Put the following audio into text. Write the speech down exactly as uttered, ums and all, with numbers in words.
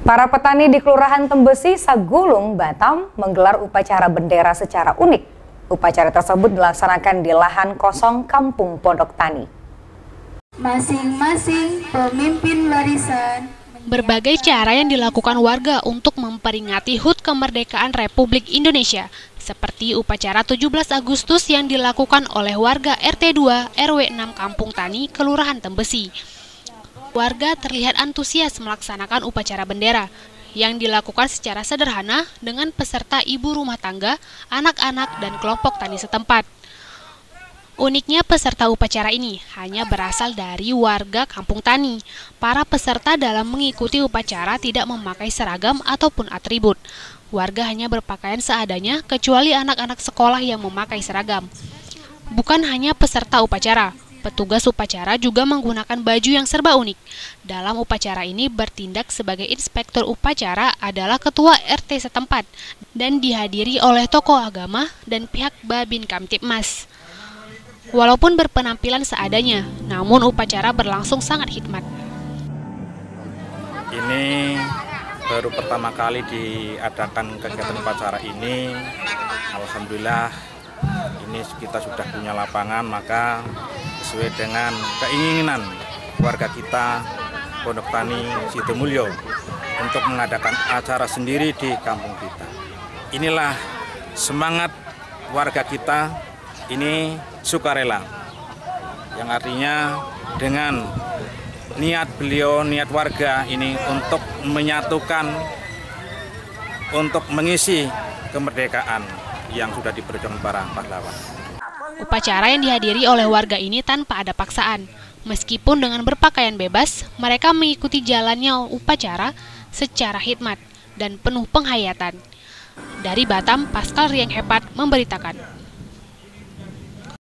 Para petani di Kelurahan Tembesi, Sagulung, Batam menggelar upacara bendera secara unik. Upacara tersebut dilaksanakan di lahan kosong Kampung Pondok Tani. Masing-masing pemimpin warisan. Berbagai cara yang dilakukan warga untuk memperingati H U T Kemerdekaan Republik Indonesia, seperti upacara tujuh belas Agustus yang dilakukan oleh warga R T dua R W enam Kampung Tani, Kelurahan Tembesi. Warga terlihat antusias melaksanakan upacara bendera yang dilakukan secara sederhana dengan peserta ibu rumah tangga, anak-anak, dan kelompok tani setempat. Uniknya peserta upacara ini hanya berasal dari warga Kampung Tani. Para peserta dalam mengikuti upacara tidak memakai seragam ataupun atribut. Warga hanya berpakaian seadanya kecuali anak-anak sekolah yang memakai seragam. Bukan hanya peserta upacara, petugas upacara juga menggunakan baju yang serba unik. Dalam upacara ini bertindak sebagai inspektur upacara adalah ketua R T setempat dan dihadiri oleh tokoh agama dan pihak Babin Kamtibmas. Walaupun berpenampilan seadanya, namun upacara berlangsung sangat hikmat. Ini baru pertama kali diadakan kegiatan upacara ini. Alhamdulillah ini kita sudah punya lapangan, maka sesuai dengan keinginan warga kita Pondok Tani Sidomulyo untuk mengadakan acara sendiri di kampung kita. Inilah semangat warga kita, ini sukarela, yang artinya dengan niat beliau, niat warga ini untuk menyatukan, untuk mengisi kemerdekaan yang sudah diperjuangkan para pahlawan. Upacara yang dihadiri oleh warga ini tanpa ada paksaan. Meskipun dengan berpakaian bebas, mereka mengikuti jalannya upacara secara hikmat dan penuh penghayatan. Dari Batam, Pascal Rieng Hepat memberitakan.